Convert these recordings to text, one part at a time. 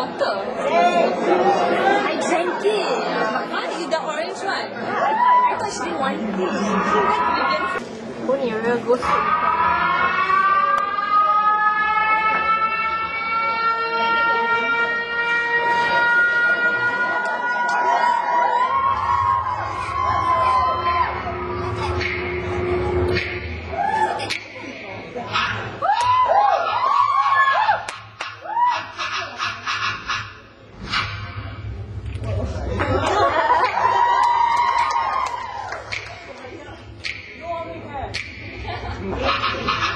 water. I drank it. Huh? The orange one? I thought she didn't want it. Only a real ghost. Yeah.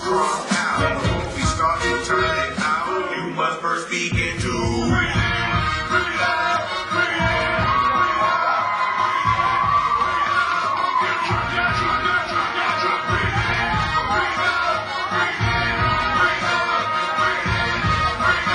Now, we start to turn it out. You must first begin to breathe in, breathe out, breathe in, breathe out, breathe out. Breathe out, breathe in, breathe out, breathe in, breathe out, breathe in, breathe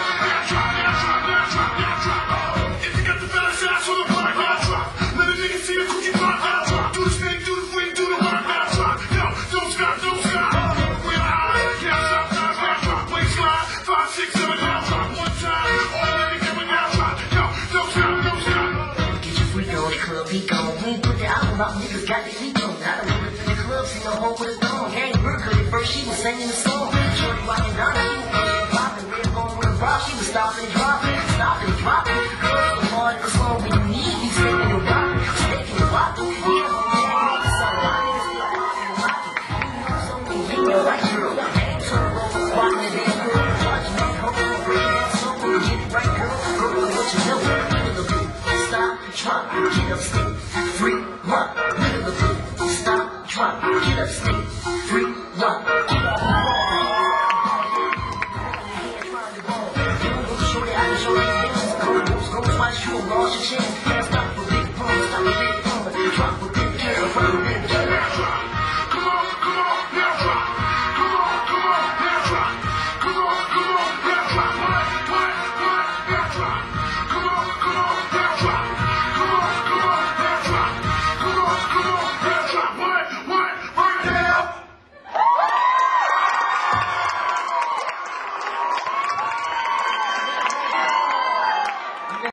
out. If you got the better shots for the block, now drop. Let a nigga see the cookie block, now drop. Do the spin, do the swing, do the rock, now drop. Yo, don't stop, don't stop. We're out, can't stop, now drop. Waistline, 5, 6, 7, now drop. One time, all ladies coming now drop. Yo, don't stop, don't stop. Get your freak on the club, he gone. We ain't put the album out, niggas got the heat on. I don't live in the club, see no hoe with a thong. Gang work, cause at first she was singing the song. Shorty rockin' down, she was pushing, poppin'. Red bone with a rock, she was stopping and dropping. Stopping and dropping. Girls, the hard, the song when you need, he's singing and rockin'. Sticking and rockin'. Yeah, so rockin', so you know right, girl. Ain't turn over, rockin' the damn girl. Watch me, hold on, bring that song. Get it right, girl. Girl, what you know? Little bit, stop, drop, get up, stick, free, rock. Little bit, stop, drop, get up, stick, free, rock. Get up, shorty, I can show you things. Go twice, you will launch your chin.